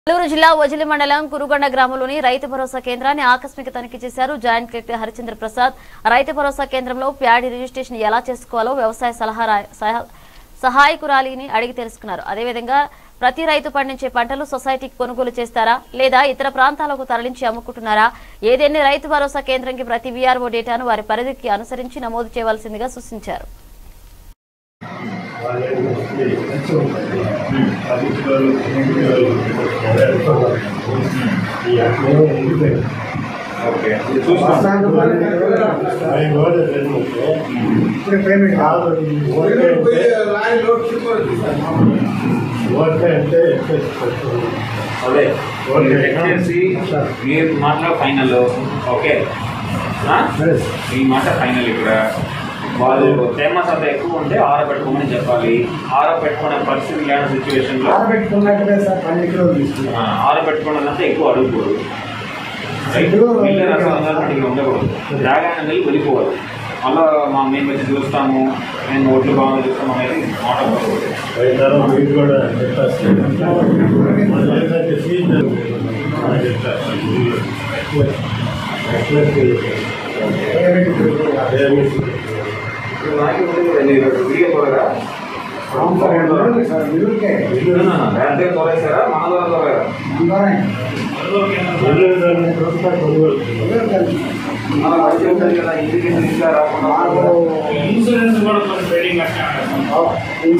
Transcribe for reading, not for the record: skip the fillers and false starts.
నెల్లూరు జిల్లా వజిలి మండలం కురుగొండ గ్రామంలోని రైతు భరోసా కేంద్రాన్ని ఆకస్మిక తనిఖీ చేశారు జాయింట్ కలెక్టర్ హరిచంద్ర ప్రసాద్. రైతు భరోసా కేంద్రంలో ప్యాడీ రిజిస్ట్రేషన్ ఎలా చేసుకోవాలో వ్యవసాయ సహాయకురాలిని అడిగి తెలుసుకున్నారు. అదేవిధంగా ప్రతి రైతు పండించే పంటలు సొసైటీకి కొనుగోలు చేస్తారా లేదా ఇతర ప్రాంతాలకు తరలించి అమ్ముకుంటున్నారా, ఏదైనా రైతు భరోసా కేంద్రంకి ప్రతి వీఆర్ఓ డేటాను వారి పరిధికి అనుసరించి నమోదు చేయవలసిందిగా సూచించారు. మీరు మాటలో ఫైనల్ ఓకే మీ మాట ఫైనల్. ఇక్కడ వాళ్ళు తేమ శాతం ఎక్కువ ఉంటే ఆరబెట్టుకోమని చెప్పాలి. ఆరబెట్టుకునే పరిస్థితి లేని సిచ్యువేషన్లో ఆరబెట్టుకోవడం ఎక్కువ అడుగుకోరు. నీళ్ళ రసం ఉండకూడదు, జాగానే వెళ్ళి వెళ్ళిపోవాలి. మళ్ళీ మేము వచ్చి చూస్తాము, మేము ఓట్లు బాగా చూస్తాము అనేది మాట వీడియో త్వరగా త్వరేసారా మన ద్వారా త్వరగా ఇన్సూరెన్స్ కూడా